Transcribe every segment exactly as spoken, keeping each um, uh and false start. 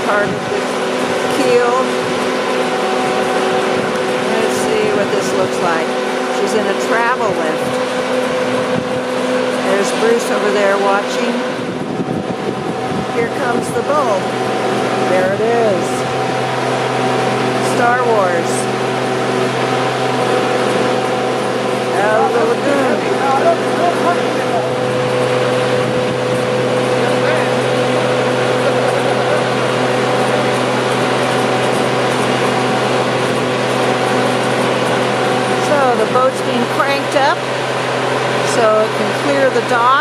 part of the keel. Let's see what this looks like. She's in a travel lift. There's Bruce over there watching. Here comes the boat. There it is. Star Wars. Out of the lagoon. So the boat's being cranked up so it can clear the dock.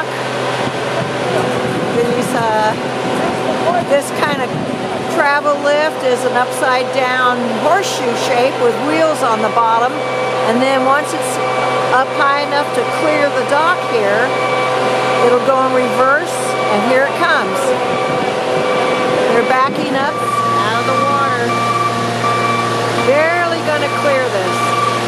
These, uh, this kind of travel lift is an upside down horseshoe shape with wheels on the bottom, and then once it's up high enough to clear the dock here, it'll go in reverse, and here it comes. They're backing up out of the water. Barely gonna clear this.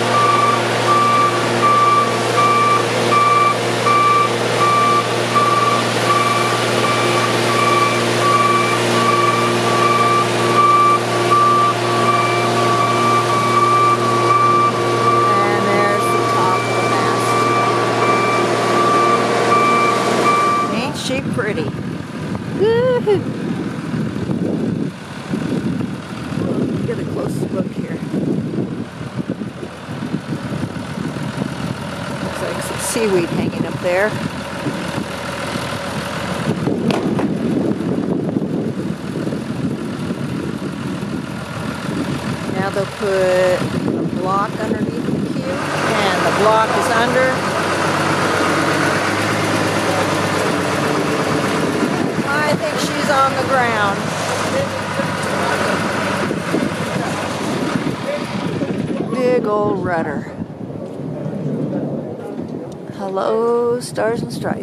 Pretty. Woo-hoo. Get a close look here. Looks like some seaweed hanging up there. Now they'll put a block underneath the keel, and the block is under. I think she's on the ground. Big old rudder. Hello, Stars and Stripes.